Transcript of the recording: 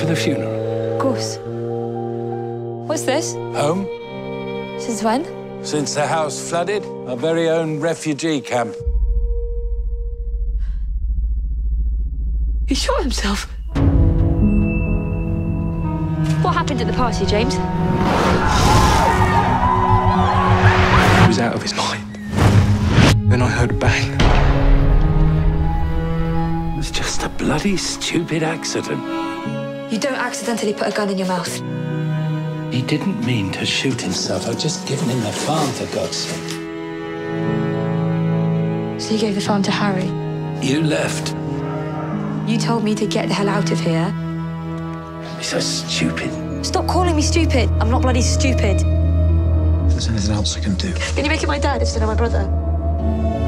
the funeral? Of course. What's this? Home? Since when? Since the house flooded, our very own refugee camp. He shot himself. What happened at the party, James? He was out of his mind. Then I heard a bang. It was just a bloody stupid accident. You don't accidentally put a gun in your mouth. He didn't mean to shoot himself. I've just given him the farm, for God's sake. So you gave the farm to Harry? You left. You told me to get the hell out of here. You're so stupid. Stop calling me stupid. I'm not bloody stupid. If there's anything else I can do. Can you make it my dad instead of my brother?